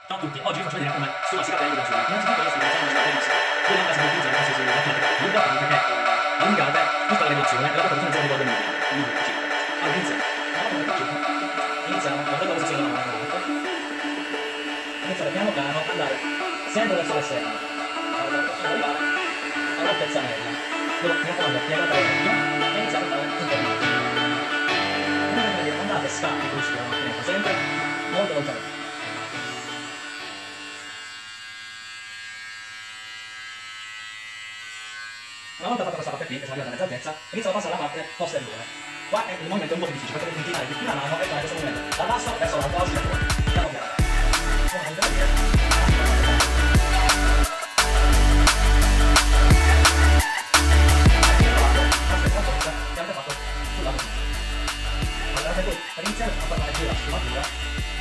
Ciao a tutti, oggi vi faccio vedere come studiarsi i capelli da soli. Innanzitutto io sto utilizzando una bellissima. Due lampada si può utilizzare qualsiasi tecnica. L'importante è allungare tutta la regolazione e la portazione zero ricordo minuti. Allora, iniziamo con la posizione della mano. Iniziare piano piano, andare sempre verso l'esterno. Arrivare all'altezza media. Dove mi raccomando, piegate l'orecchio e iniziate a fare interventi. Andate scatti bruschi la macchina, sempre molto lontano. Una volta fatta questa parte qui, che sono arrivata a mezza altezza, inizio a passare alla parte posteriore. Qua è il movimento un po' difficile perché devi inclinare di più la mano e fare questo movimento da basso verso l'alto, oggi da fuori. Piano piano. Come potete vedere, che avete fatto sul lato sinistro. Guardate voi, per iniziare a parlare qui la sfumatura,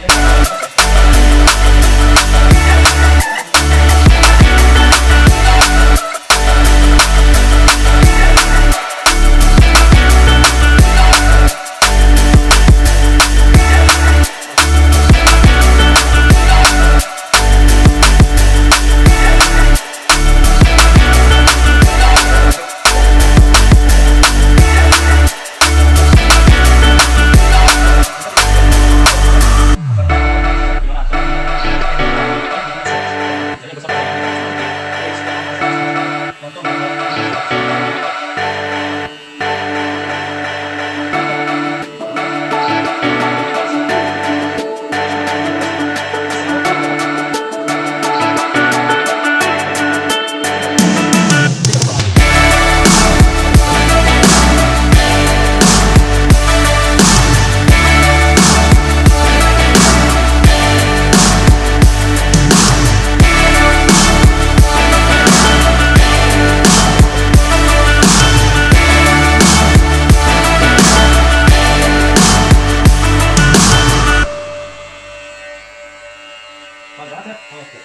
guardate, ok.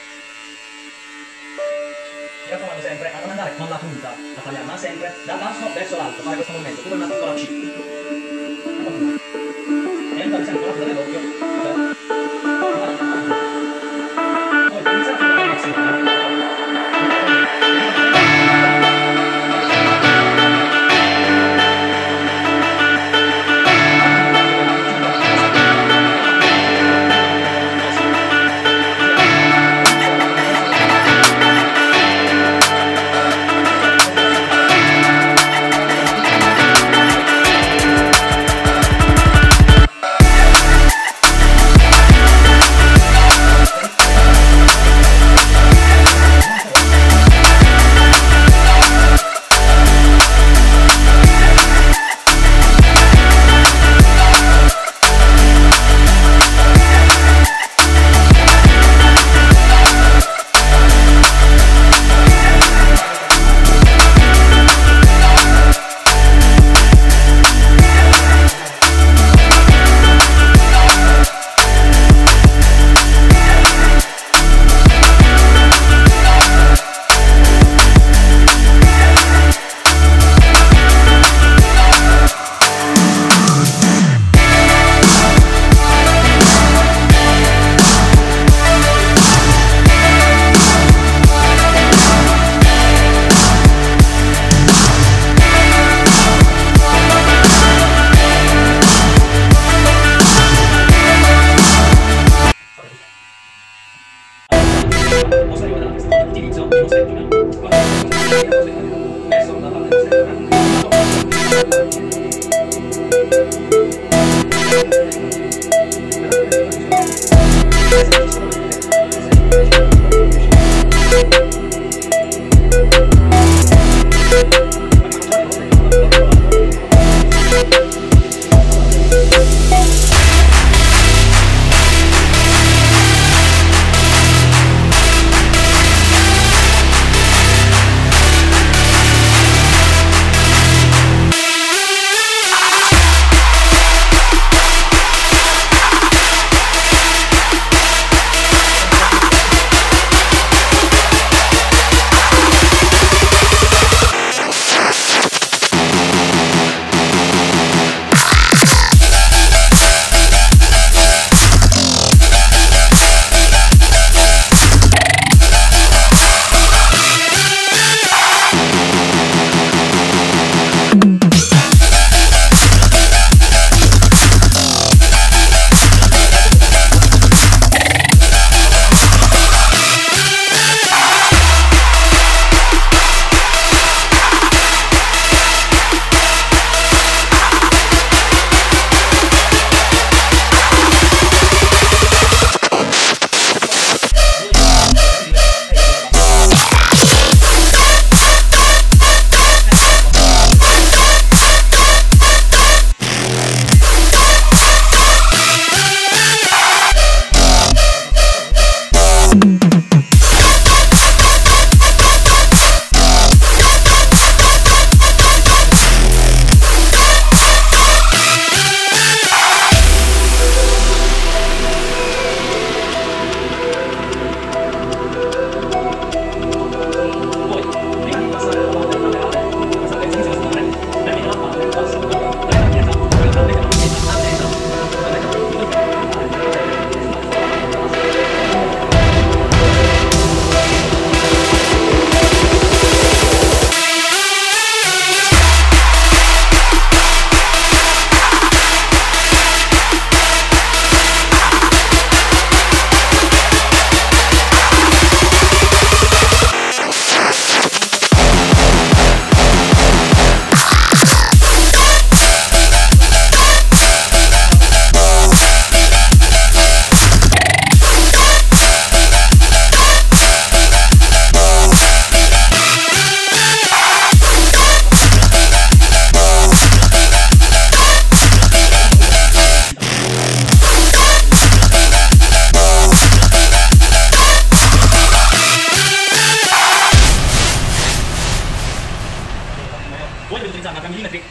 Mi raccomando sempre a non andare con la punta a tagliare, ma sempre dal basso verso l'alto, fare questo movimento, come una piccola C. E andare sempre con la punta dell'occhio. Poi iniziate a fare la reazione. Utilizzo uno stretching verso la parte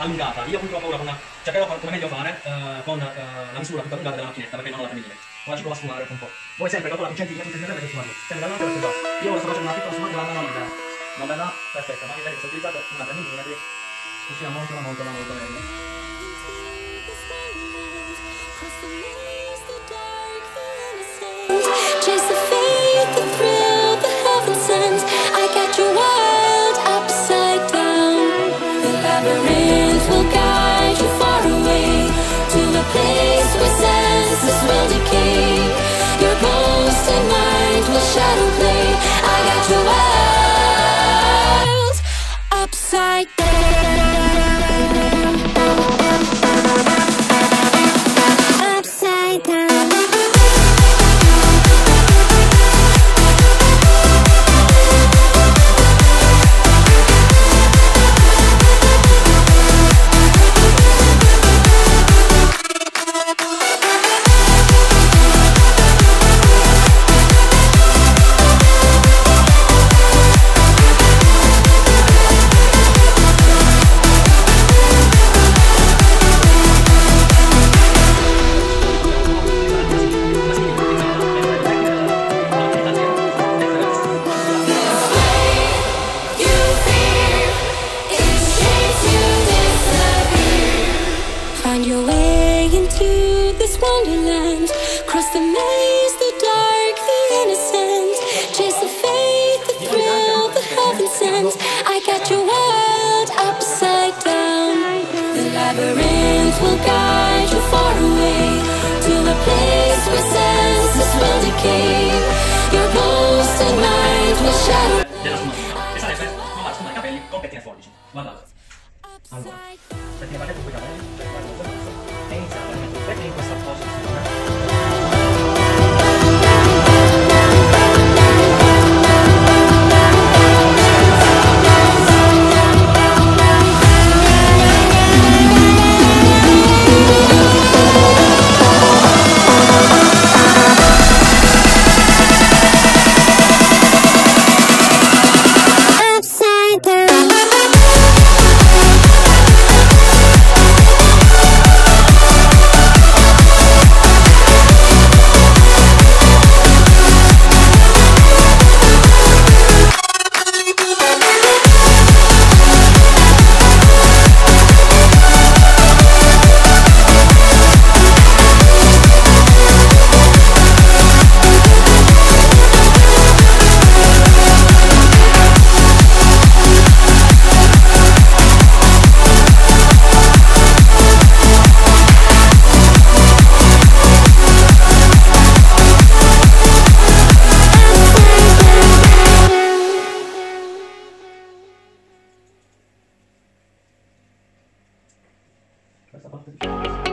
allungata. Io purtroppo ora cercherò come meglio fare con la misura tutta allungata della macchinetta perché non ho la camminile. Con la ciclovascolare un po'. Voi sempre calcolate i centimetri tendenzialmente su Mario. Sempre dall'alto verso il basso. Io ora sto facendo una piccola sfumatura a mano libera. Non verrà perfetta, ma vedete se utilizzate una 3 mm uscirà molto meglio. Chase the faith, the thrill, the heaven sent. I got your world upside down. The labyrinth will guide you far away to a place where senses will decay. Your ghost and mind will shadow play. I got your world upside down. Upside down. Find your way into this wonderland. Cross the maze, the dark, the innocent. Chase the faith, the thrill, the heaven sent. I got your world upside down. The labyrinth will guide you far away to a place where senses will decay. Your ghost and mind will shadow. Della sfumatura. E sarebbe nuovare sfumare i capelli con pettine forbici. Guardate. Allora, pettine partite con i capelli, cioè guardate il mazzo, e iniziate a mettere i pettini in questa posizione. Questa parte di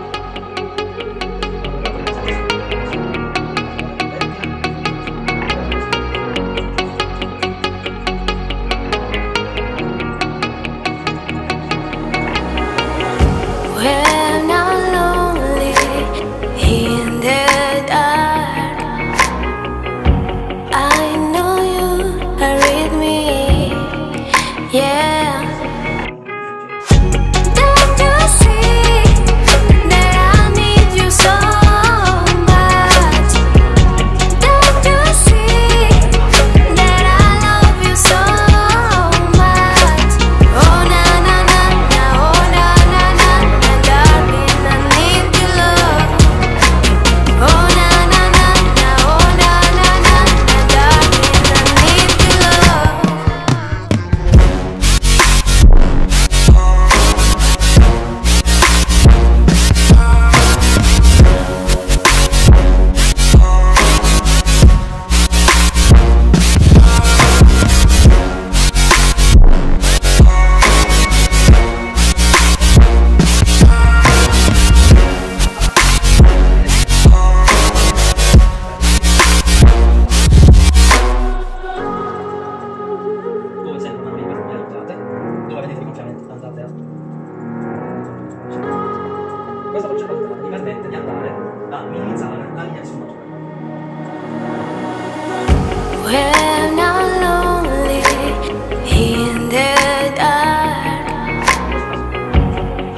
When I'm lonely in the dark, I know you are with me, yeah. Don't you see that I need you so much? Don't you see that I love you so much? Oh na na na na, oh na na na na, darling, I need your love. Oh na na na na, oh na na na na, darling, I need your love. dove sempre una riga realizzate, dove vedete i gonfiamenti, andate a... Questa procedura mi permette di andare a minimizzare la linea di sfumatura. When I'm lonely in the dark,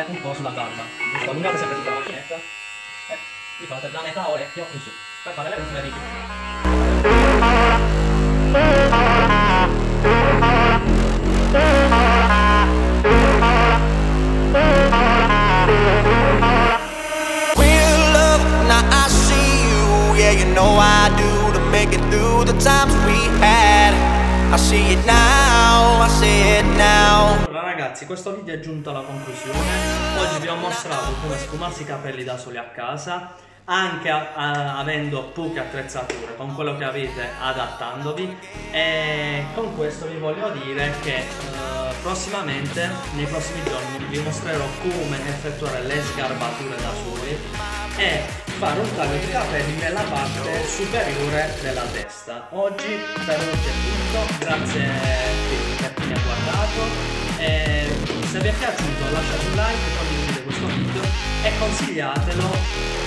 lavorare un po' sulla barba. Giusto? Allungate sempre tutta la macchinetta. Vi fate da metà orecchio in su, per fare le ultime righe. Real love, now I see you, yeah, you know I do, to make it through the times we had. I see it now, I see it now. Allora ragazzi, questo video è giunto alla conclusione. Oggi vi ho mostrato come sfumarsi i capelli da soli a casa, anche avendo poche attrezzature, con quello che avete, adattandovi. E con questo vi voglio dire che prossimamente, nei prossimi giorni, vi mostrerò come effettuare le sgarbature da soli e fare un taglio di capelli nella parte superiore della testa. Oggi per oggi è tutto, grazie per chi mi ha guardato. Se vi è piaciuto lasciate un like, condividete questo video e consigliatelo